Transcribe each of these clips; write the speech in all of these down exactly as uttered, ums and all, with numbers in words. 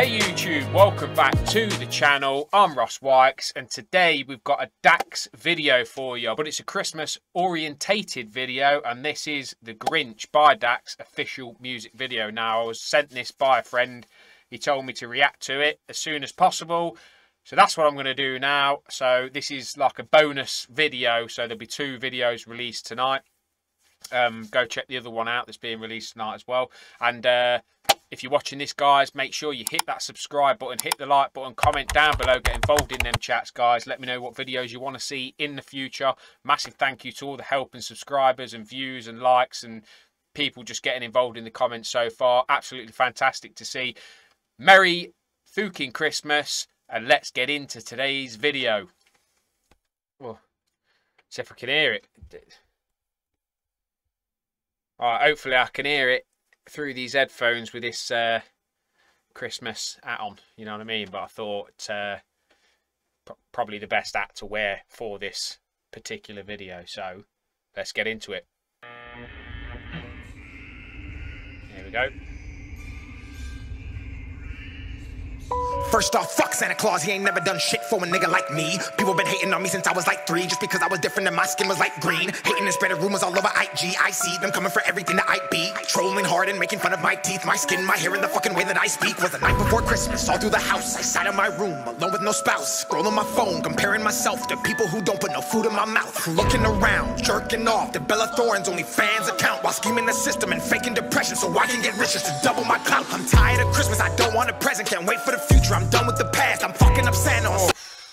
Hey YouTube, welcome back to the channel. I'm Ross Wykes and today we've got a Dax video for you, but it's a Christmas orientated video and this is the Grinch by Dax official music video. Now I was sent this by a friend, he told me to react to it as soon as possible, so that's what I'm going to do now. So this is like a bonus video, so there'll be two videos released tonight. Um, go check the other one out that's being released tonight as well. And uh, if you're watching this, guys, make sure you hit that subscribe button, hit the like button, comment down below, get involved in them chats, guys. Let me know what videos you want to see in the future. Massive thank you to all the help and subscribers and views and likes and people just getting involved in the comments so far. Absolutely fantastic to see. Merry FOOOKING Christmas, and let's get into today's video. Oh, see if I can hear it. Alright, hopefully I can hear it through these headphones with this uh, Christmas hat on, you know what I mean? But I thought uh, probably the best hat to wear for this particular video. So let's get into it. Here we go. First off, fuck Santa Claus, he ain't never done shit for a nigga like me. People been hating on me since I was like three, just because I was different and my skin was like green. Hating and spreading rumors all over I G, I see them coming for everything that I be. Trolling hard and making fun of my teeth, my skin, my hair, and the fucking way that I speak. Was the night before Christmas, all through the house, I sat in my room, alone with no spouse, scrolling my phone, comparing myself to people who don't put no food in my mouth. Looking around, jerking off to Bella Thorne's only fans account, while scheming the system and faking depression so I can get rich just to double my clout. I'm tired of Christmas, I don't want a present, can't wait for the future. I'm done with the past, I'm fucking up Santa. Oh.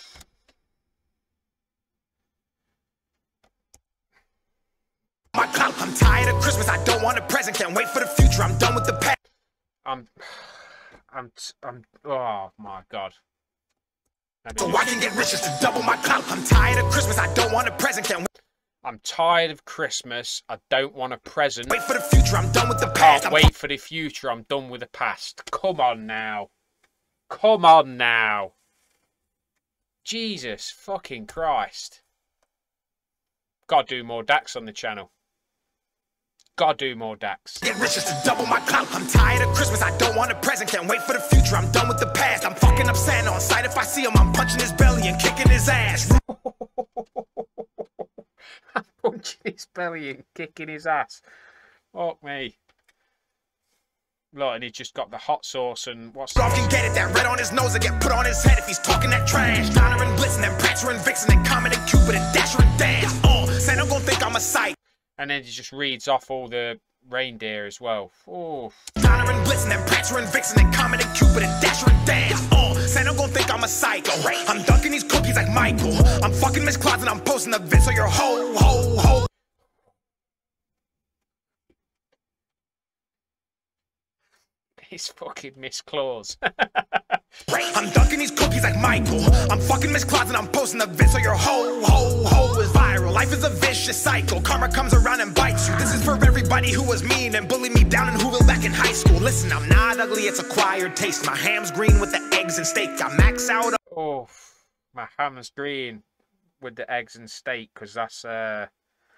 My clout, I'm tired of Christmas, I don't want a present, can't wait for the future. I'm done with the past. I'm, I'm, I'm, oh my God. So I can get rich just to double my clout. I'm tired of Christmas, I don't want a present, can't wait. I'm tired of Christmas, I don't want a present. Wait for the future, I'm done with the past. Can't wait for the future, I'm done with the past. Come on now. Come on now. Jesus fucking Christ. Gotta do more Dax on the channel. Gotta do more Dax. Get rich just to double my clout. I'm tired of Christmas, I don't want a present, can't wait for the future. I'm done with the past. I'm fucking up Santa on sight. If I see him, I'm punching his belly and kicking his ass. I'm punching his belly and kicking his ass. Fuck me. Look, and he's just got the hot sauce and what's... Often get it, that red on his nose, that get put on his head if he's talking that trash. Donner and Blitzen and Prancer and Vixen and Comet and Cupid and Dasher and Dash. Oh, Santa gonna think I'm a sight. And then he just reads off all the reindeer as well. Oh. Donner and Blitzen and Prancer and Vixen and Comet and Cupid and Dasher and Dash. Oh, Santa gonna think I'm a psycho. I'm dunking these cookies like Michael. I'm fucking Miss Claus and I'm posting the vid so you're ho, ho, ho. It's fucking Miss Claus. I'm dunking these cookies like Michael. I'm fucking Miss Claus and I'm posting the vid so your ho, ho, ho is viral. Life is a vicious cycle. Karma comes around and bites you. This is for everybody who was mean and bullied me down in Whoville back in high school. Listen, I'm not ugly, it's acquired taste. My ham's green with the eggs and steak. I max out. Oh, my ham's green with the eggs and steak because that's uh,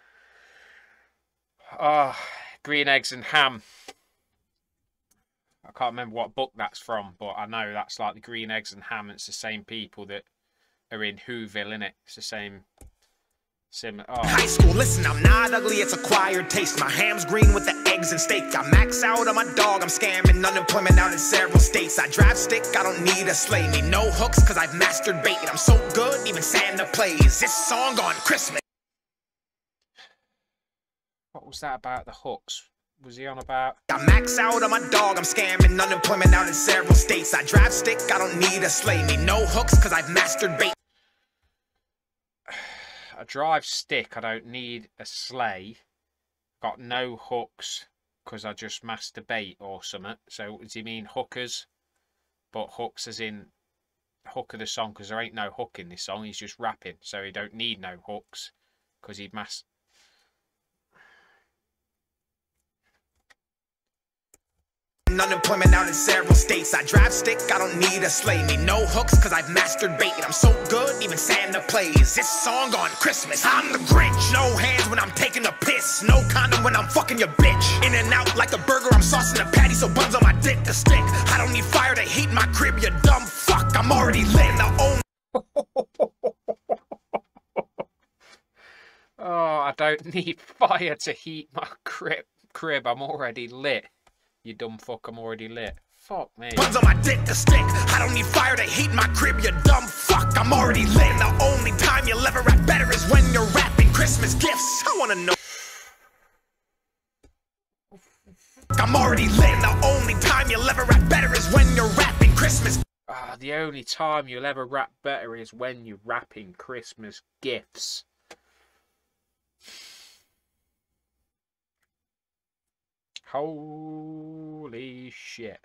oh, green eggs and ham. I can't remember what book that's from, but I know that's like the green eggs and ham. It's the same people that are in Whoville, innit? It's the same. Sim oh. High school, listen, I'm not ugly, it's acquired taste. My ham's green with the eggs and steak. I max out on my dog, I'm scamming unemployment out in several states. I drive stick, I don't need a sleigh. Need no hooks, cause I've mastered bait. I'm so good, even Santa plays this song on Christmas. What was that about the hooks? Was he on about? I max out on my dog, I'm scamming unemployment out in several states. I drive stick, I don't need a sleigh. Need no hooks, cause I've mastered bait. I drive stick, I don't need a sleigh. Got no hooks, cause I just masturbate or something. So does he mean hookers? But hooks as in hook of the song, cause there ain't no hook in this song. He's just rapping, so he don't need no hooks, cause he'd mas... Claiming unemployment out in several states. I drive stick, I don't need a sleigh. Need no hooks, cause I've mastered bait. I'm so good, even Santa plays this song on Christmas. I'm the Grinch. No hands when I'm taking a piss. No condom when I'm fucking your bitch. In and out like a burger, I'm saucing a patty, so buns on my dick to stick. I don't need fire to heat my crib, you dumb fuck. I'm already lit. The only Oh, I don't need fire to heat my crib. Crib, I'm already lit. You dumb fuck, I'm already lit. Fuck me. Buns on my dick to stick. I don't need fire to heat my crib, you dumb fuck. I'm already lit. The only time you'll ever rap better is when you're rapping Christmas gifts. I wanna know. I'm already lit. The only time you'll ever rap better is when you're rapping Christmas. Ah, the only time you'll ever rap better is when you're rapping Christmas gifts. Holy shit.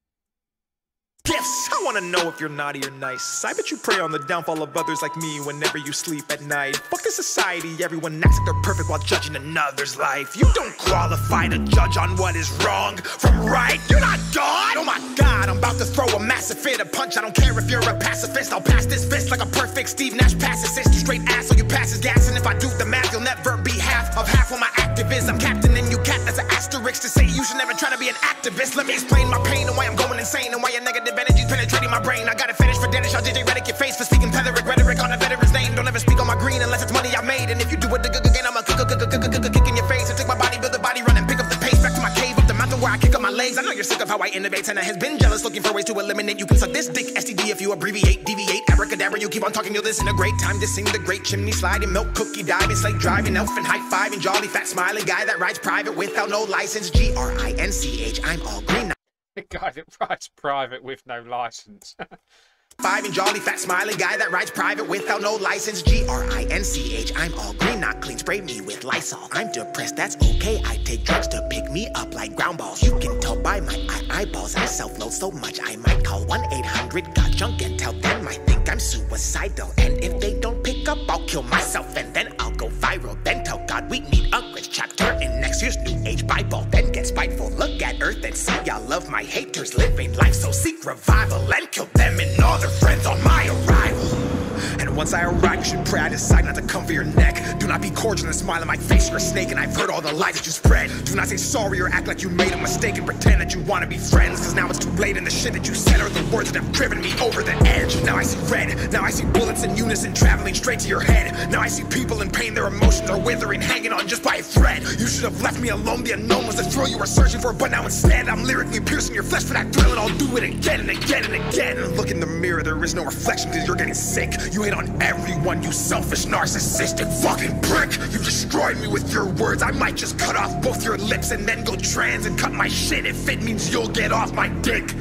Gifts. I wanna know if you're naughty or nice. I bet you prey on the downfall of others like me whenever you sleep at night. Fuck this society, everyone acts like they're perfect while judging another's life. You don't qualify to judge on what is wrong from right. You're not God. Oh my God, I'm about to throw a massive fit, a punch. I don't care if you're a pacifist. I'll pass this fist like a perfect Steve Nash pass assist. You straight ass, so you pass is gas. And if I do the math, you'll never be half of half of my activism. I'm captain and you cat. That's an asterisk to say you should never try to be an activist. Let me explain my pain and why I'm going insane and why your negative energy's penetrating my brain. I got it finished for Dennis. I'll J J Redick your face for speaking plethoric rhetoric on a veteran's name. Don't ever speak on my green unless it's money I made. And if you do it again, I'm a kick in your face. I take my body, build the body, run and pick up the pace. Back to my cave, up the mountain where I kick up my legs. I know you're sick of how I innovate. And I has been jealous, looking for ways to eliminate. You can suck this dick, S T D if you abbreviate, deviate, abracadabra. You keep on talking, you'll listen a great time to sing the great chimney sliding, milk cookie diving, slate driving, elf and high fiving, jolly fat smiling guy that rides private without no license. G R I N C H. I'm all green. The guy that rides private with no license. Five and jolly fat smiling guy that rides private without no license. G R I N C H. I'm all green, not clean. Spray me with Lysol. I'm depressed, that's okay. I take drugs to pick me up like ground balls. You can tell by my eye eyeballs. I self-load so much I might call one eight hundred got junk and tell them I think I'm suicidal. And if they don't pick up, I'll kill myself and then I'll go viral. Then tell God we need a Grinch chapter in next year's New Age Bible. Then get spiteful, look at Earth and see y'all love my haters living life. So seek revival and kill them and all their friends on my arrival. And once I arrive, you should pray I decide not to come for your neck. Do not be cordial and smile in my face, you're a snake and I've heard all the lies that you spread. Do not say sorry or act like you made a mistake and pretend that you want to be friends. Cause now it's too late and the shit that you said are the words that have driven me over the edge. Now I see red, now I see bullets in unison traveling straight to your head. Now I see people in pain, their emotions are withering, hanging on just by a thread. You should have left me alone, the unknown was the thrill you were searching for. But now instead, I'm lyrically piercing your flesh for that thrill. And I'll do it again and again and again. And look in the mirror, there is no reflection cause you're getting sick. You hate on everyone, you selfish, narcissistic fucking prick. You destroyed me with your words. I might just cut off both your lips and then go trans and cut my shit if it means you'll get off my dick.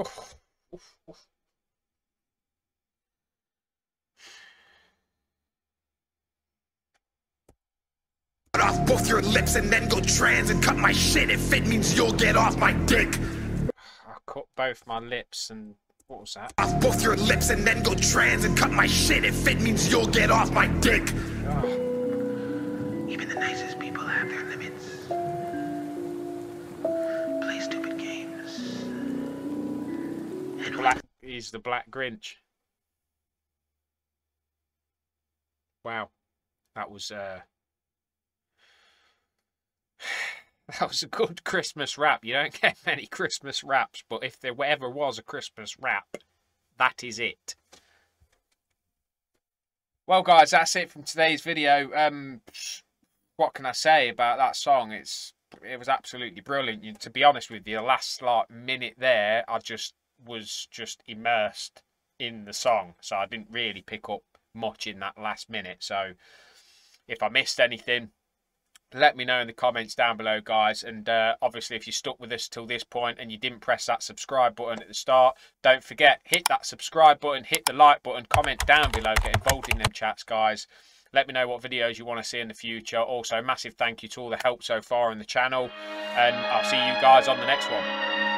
Cut off both your lips and then go trans and cut my shit if it means you'll get off my dick. I cut both my lips and what was that? Off both your lips and then go trans and cut my shit if it means you'll get off my dick. Oh. Even the nicest people have their limits. Play stupid games. And black, he's the Black Grinch. Wow. That was uh that was a good Christmas rap. You don't get many Christmas raps, but if there ever was a Christmas rap, that is it. Well, guys, that's it from today's video. Um, what can I say about that song? It's it was absolutely brilliant. You, to be honest with you, the last like minute there, I just was just immersed in the song, so I didn't really pick up much in that last minute. So if I missed anything, let me know in the comments down below, guys. And uh, obviously, if you stuck with us till this point and you didn't press that subscribe button at the start, don't forget, hit that subscribe button, hit the like button, comment down below, get involved in them chats, guys. Let me know what videos you want to see in the future. Also, massive thank you to all the help so far on the channel. And I'll see you guys on the next one.